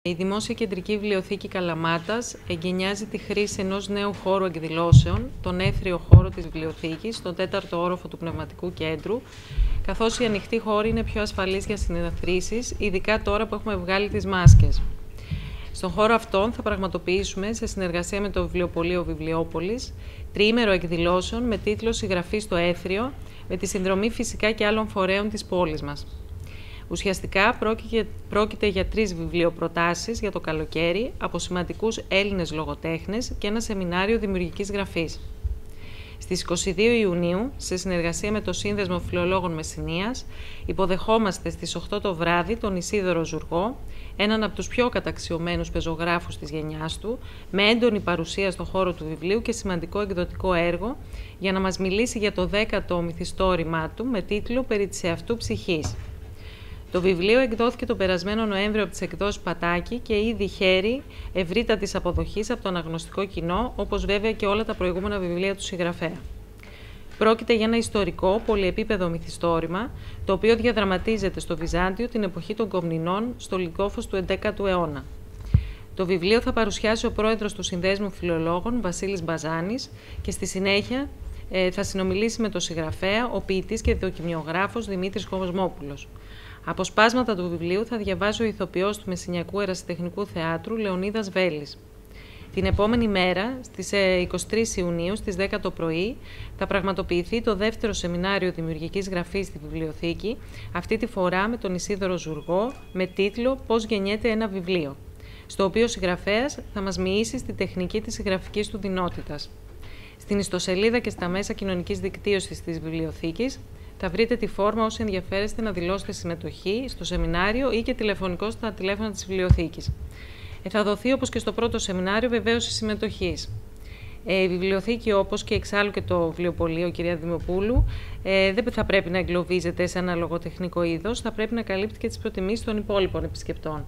Η Δημόσια Κεντρική Βιβλιοθήκη Καλαμάτας εγκαινιάζει τη χρήση ενός νέου χώρου εκδηλώσεων, τον αίθριο χώρο της βιβλιοθήκης, στον 4ο όροφο του Πνευματικού Κέντρου, καθώς οι ανοιχτοί χώροι είναι πιο ασφαλείς για συνεδρίσεις, ειδικά τώρα που έχουμε βγάλει τις μάσκες. Στον χώρο αυτόν θα πραγματοποιήσουμε, σε συνεργασία με το Βιβλιοπωλείο Βιβλιόπολης, τριήμερο εκδηλώσεων με τίτλο «Συγγραφή στο Αίθριο», με τη συνδρομή φυσικά και άλλων φορέων της πόλης μας. Ουσιαστικά πρόκειται για 3 βιβλιοπροτάσεις για το καλοκαίρι από σημαντικούς Έλληνες λογοτέχνες και ένα σεμινάριο δημιουργικής γραφής. Στις 22 Ιουνίου, σε συνεργασία με το Σύνδεσμο Φιλολόγων Μεσσηνίας, υποδεχόμαστε στις 8 το βράδυ τον Ισίδωρο Ζουργό, έναν από τους πιο καταξιωμένους πεζογράφους της γενιάς του, με έντονη παρουσία στον χώρο του βιβλίου και σημαντικό εκδοτικό έργο, για να μας μιλήσει για το 10ο μυθιστόρημά του με τίτλο «Περί της εαυτού ψυχής». Το βιβλίο εκδόθηκε τον περασμένο Νοέμβριο από τις εκδόσεις Πατάκη και ήδη χαίρει ευρύτατης αποδοχής από το αναγνωστικό κοινό, όπως βέβαια και όλα τα προηγούμενα βιβλία του συγγραφέα. Πρόκειται για ένα ιστορικό, πολυεπίπεδο μυθιστόρημα, το οποίο διαδραματίζεται στο Βυζάντιο την εποχή των Κομνηνών, στο Λυκόφος του 11ου αιώνα. Το βιβλίο θα παρουσιάσει ο πρόεδρος του Συνδέσμου Φιλολόγων, Βασίλης Μπαζάνης, και στη συνέχεια θα συνομιλήσει με τον συγγραφέα, ο ποιητής και δοκιμιογράφος Δημήτρης Κοσμόπουλος. Αποσπάσματα του βιβλίου θα διαβάζει ο ηθοποιός του Μεσσηνιακού Ερασιτεχνικού Θεάτρου Λεωνίδας Βέλης. Την επόμενη μέρα, στις 23 Ιουνίου, στις 10 το πρωί, θα πραγματοποιηθεί το 2ο σεμινάριο δημιουργικής γραφής στη βιβλιοθήκη, αυτή τη φορά με τον Ισίδωρο Ζουργό, με τίτλο «Πώς γεννιέται ένα βιβλίο», στο οποίο ο συγγραφέας θα μας μοιήσει στη τεχνική της συγγραφικής του δεινότητας. Στην ιστοσελίδα και στα μέσα κοινωνικής δικτύωσης της βιβλιοθήκης θα βρείτε τη φόρμα όσοι ενδιαφέρεστε να δηλώσετε συμμετοχή στο σεμινάριο ή και τηλεφωνικώς στα τηλέφωνα της βιβλιοθήκης. Θα δοθεί, όπως και στο πρώτο σεμινάριο, βεβαίωση συμμετοχής. Η βιβλιοθήκη, όπως και εξάλλου και το βιβλιοπωλείο, κυρία Δημοπούλου, δεν θα πρέπει να εγκλωβίζεται σε ένα λογοτεχνικό είδος, θα πρέπει να καλύπτει και τις προτιμήσεις των υπόλοιπων επισκεπτών.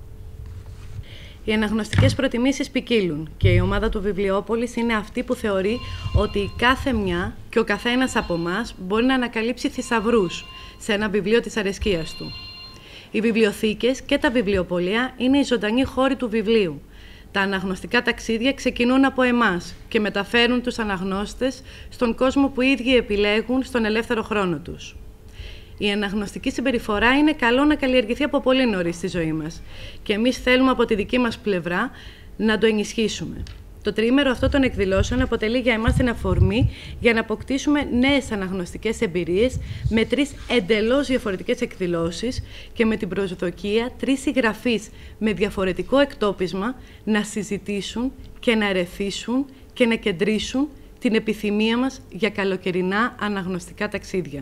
Οι αναγνωστικές προτιμήσεις ποικίλουν και η ομάδα του Βιβλιόπολης είναι αυτή που θεωρεί ότι η κάθε μια και ο καθένας από εμάς μπορεί να ανακαλύψει θησαυρούς σε ένα βιβλίο της αρεσκίας του. Οι βιβλιοθήκες και τα βιβλιοπωλεία είναι οι ζωντανοί χώροι του βιβλίου. Τα αναγνωστικά ταξίδια ξεκινούν από εμάς και μεταφέρουν τους αναγνώστες στον κόσμο που οι ίδιοι επιλέγουν στον ελεύθερο χρόνο τους. Η αναγνωστική συμπεριφορά είναι καλό να καλλιεργηθεί από πολύ νωρίς στη ζωή μας και εμείς θέλουμε από τη δική μας πλευρά να το ενισχύσουμε. Το τριήμερο αυτό των εκδηλώσεων αποτελεί για εμάς την αφορμή για να αποκτήσουμε νέες αναγνωστικές εμπειρίες με 3 εντελώς διαφορετικές εκδηλώσεις και με την προσδοκία 3 συγγραφείς με διαφορετικό εκτόπισμα να συζητήσουν και να ερεθίσουν και να κεντρήσουν την μας για καλοκαιρινά αναγνωστικά ταξίδια.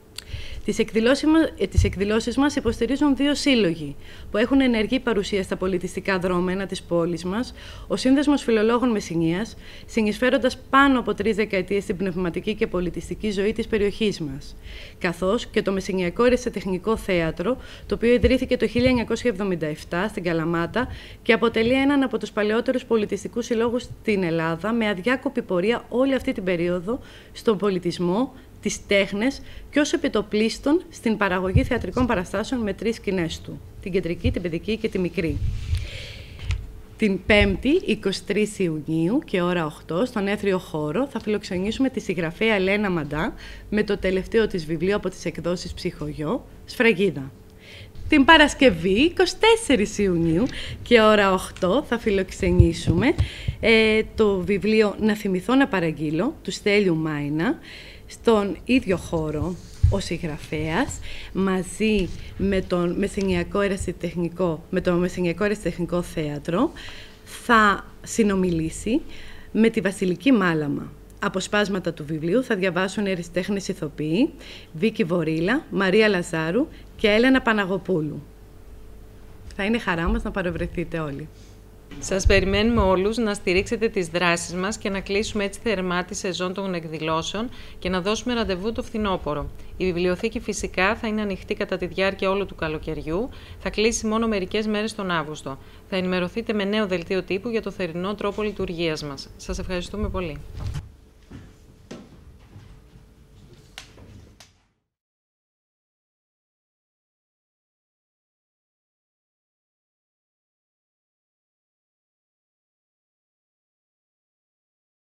Τις εκδηλώσεις μας υποστηρίζουν 2 σύλλογοι που έχουν ενεργή παρουσία στα πολιτιστικά δρόμενα της πόλης μας, ο Σύνδεσμος Φιλολόγων Μεσσηνίας, συνεισφέροντας πάνω από 3 δεκαετίες στην πνευματική και πολιτιστική ζωή της περιοχής μας, καθώς και το Μεσσηνιακό Ερασιτεχνικό Θέατρο, το οποίο ιδρύθηκε το 1977 στην Καλαμάτα και αποτελεί έναν από τους παλαιότερους πολιτιστικούς συλλόγους στην Ελλάδα, με αδιάκοπη πορεία όλη αυτή την περίοδο στον πολιτισμό, τις τέχνες και ως επιτοπλίστων στην παραγωγή θεατρικών παραστάσεων με 3 σκηνές του, την κεντρική, την παιδική και τη μικρή. Την 5η, 23 Ιουνίου και ώρα 8, στον αίθριο χώρο, θα φιλοξενήσουμε τη συγγραφέα Ελένα Μαντά με το τελευταίο της βιβλίο από τις εκδόσεις Ψυχογειό, Σφραγίδα. Την Παρασκευή, 24 Ιουνίου και ώρα 8, θα φιλοξενήσουμε το βιβλίο «Να θυμηθώ να παραγγείλω» του Στέλιου Μάινα, στον ίδιο χώρο ο συγγραφέας, μαζί με το Μεσσηνιακό Ερασιτεχνικό Θέατρο, θα συνομιλήσει με τη Βασιλική Μάλαμα. Αποσπάσματα του βιβλίου θα διαβάσουν οι ερασιτέχνες ηθοποιοί Βίκη Βορίλα, Μαρία Λαζάρου και Έλενα Παναγοπούλου. Θα είναι χαρά μας να παρευρεθείτε όλοι. Σας περιμένουμε όλους να στηρίξετε τις δράσεις μας και να κλείσουμε έτσι θερμά τη σεζόν των εκδηλώσεων και να δώσουμε ραντεβού το φθινόπωρο. Η βιβλιοθήκη φυσικά θα είναι ανοιχτή κατά τη διάρκεια όλου του καλοκαιριού, θα κλείσει μόνο μερικές μέρες τον Αύγουστο. Θα ενημερωθείτε με νέο δελτίο τύπου για το θερινό τρόπο λειτουργίας μας. Σας ευχαριστούμε πολύ.